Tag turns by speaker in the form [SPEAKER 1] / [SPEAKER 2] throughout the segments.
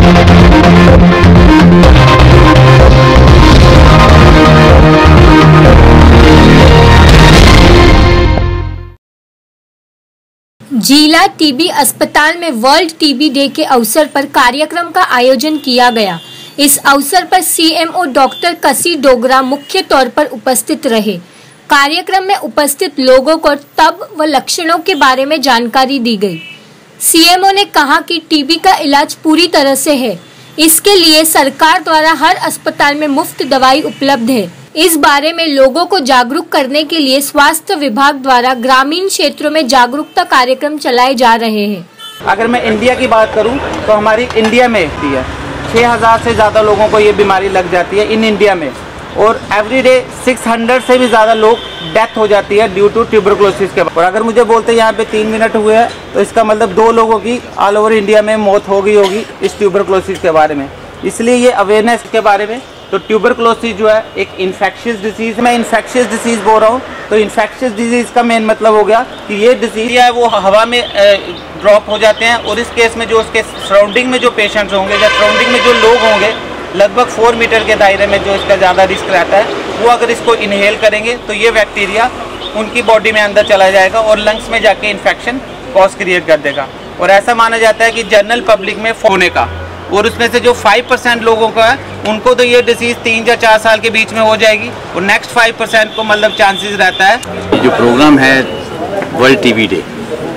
[SPEAKER 1] जिला टीबी अस्पताल में वर्ल्ड टीबी डे के अवसर पर कार्यक्रम का आयोजन किया गया। इस अवसर पर सीएमओ डॉक्टर कसी डोगरा मुख्य तौर पर उपस्थित रहे। कार्यक्रम में उपस्थित लोगों को तब व लक्षणों के बारे में जानकारी दी गई। सीएमओ ने कहा कि टीबी का इलाज पूरी तरह से है। इसके लिए सरकार द्वारा हर अस्पताल में मुफ्त दवाई उपलब्ध है। इस बारे में लोगों को जागरूक करने के लिए स्वास्थ्य विभाग द्वारा ग्रामीण क्षेत्रों में जागरूकता कार्यक्रम चलाए जा रहे हैं।
[SPEAKER 2] अगर मैं इंडिया की बात करूं तो हमारी इंडिया में 6000 से ज़्यादा लोगों को ये बीमारी लग जाती है इन इंडिया में, और एवरीडे 600 से भी ज़्यादा लोग डेथ हो जाती है ड्यू टू ट्यूबरकुलोसिस के। और अगर मुझे बोलते यहाँ पे 3 मिनट हुए हैं तो इसका मतलब 2 लोगों की ऑल ओवर इंडिया में मौत हो गई होगी इस ट्यूबरकुलोसिस के बारे में। इसलिए ये अवेयरनेस के बारे में, तो ट्यूबरकुलोसिस जो है एक इन्फेक्शियस डिजीज़, मैं इन्फेक्शियस डिजीज़ बोल रहा हूँ, तो इन्फेक्शियस डिजीज़ का मेन मतलब हो गया कि ये डिजीज़ है वो हवा में ड्रॉप हो जाते हैं, और इस केस में जो उसके सराउंडिंग में जो पेशेंट्स होंगे या सराउंडिंग में जो लोग होंगे लगभग 4 मीटर के दायरे में जो इसका ज़्यादा रिस्क रहता है, वो अगर इसको इनहेल करेंगे तो ये बैक्टीरिया उनकी बॉडी में अंदर चला जाएगा और लंग्स में जाके इन्फेक्शन कॉज क्रिएट कर देगा। और ऐसा माना जाता है कि जनरल पब्लिक में होने का, और उसमें से जो 5% लोगों का है उनको तो ये डिसीज़ 3 या 4 साल के बीच में हो जाएगी, और नेक्स्ट 5% को मतलब चांसेस रहता है।
[SPEAKER 3] जो प्रोग्राम है वर्ल्ड टीबी डे,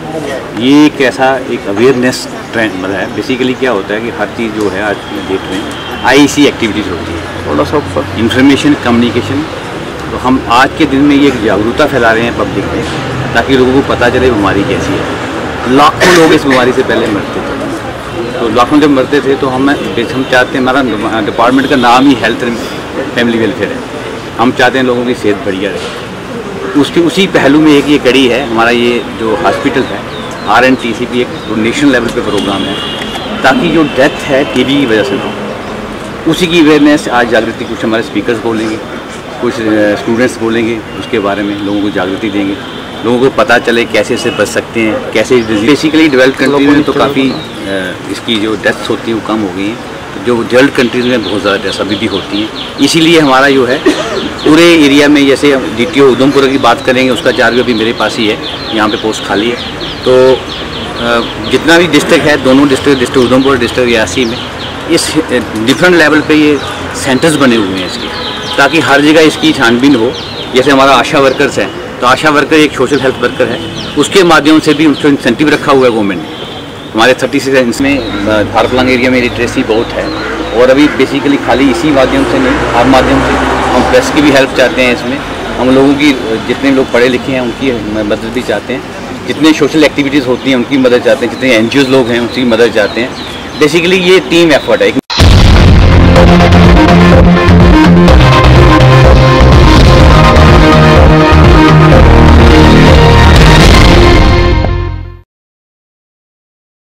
[SPEAKER 3] ये एक ऐसा एक अवेयरनेस ट्रेंड मतलब है। बेसिकली क्या होता है कि हर चीज़ जो है आज की डेट में IEC एक्टिविटीज़ होती है, थोड़ा सा इंफॉर्मेशन कम्युनिकेशन। तो हम आज के दिन में ये जागरूकता फैला रहे हैं पब्लिक में, ताकि लोगों को पता चले बीमारी कैसी है। लाखों लोग इस बीमारी से पहले मरते थे, तो लाखों जब मरते थे तो हम चाहते हैं, हमारा डिपार्टमेंट का नाम ही हेल्थ एंड फैमिली वेलफेयर है। हम चाहते हैं लोगों की सेहत बढ़िया रहे। उसकी उसी पहलू में एक ये कड़ी है हमारा, ये जो हॉस्पिटल है RNTCP एक नेशनल लेवल पे प्रोग्राम है, ताकि जो डेथ है टीबी की वजह से ना हो, उसी की अवेयरनेस आज जागृति कुछ हमारे स्पीकर्स बोलेंगे, कुछ स्टूडेंट्स बोलेंगे, उसके बारे में लोगों को जागृति देंगे, लोगों को पता चले कैसे इससे बच सकते हैं, कैसे बेसिकली डेवलप कंट्रीज में तो काफ़ी इसकी जो डेथ्स होती हैं वो कम हो गई हैं, जो डेवलप कंट्रीज़ में बहुत ज़्यादा डेथ्स अभी भी होती हैं। इसीलिए हमारा जो है पूरे एरिया में, जैसे DTO उधमपुर की बात करेंगे, उसका चार्ज अभी मेरे पास ही है, यहाँ पे पोस्ट खाली है। तो जितना भी डिस्ट्रिक्ट है, दोनों डिस्ट्रिक्ट उधमपुर, डिस्ट्रिक्ट रियासी में इस डिफरेंट लेवल पे ये सेंटर्स बने हुए हैं इसके, ताकि हर जगह इसकी छानबीन हो। जैसे हमारा आशा वर्कर्स हैं, तो आशा वर्कर एक सोशल हेल्थ वर्कर है, उसके माध्यम से भी उनको इंसेंटिव रखा हुआ है गवर्नमेंट ने। हमारे 36 में धारपलांग एरिया में लिटरेसी बहुत है, और अभी बेसिकली खाली इसी माध्यम से नहीं, हर माध्यम से हम प्रेस की भी हेल्प चाहते हैं। इसमें हम लोगों की, जितने लोग पढ़े लिखे हैं उनकी मदद भी चाहते हैं, जितने सोशल एक्टिविटीज़ होती हैं उनकी मदद चाहते हैं, जितने NGOs लोग हैं उनकी मदद चाहते हैं। बेसिकली ये टीम एफर्ट है।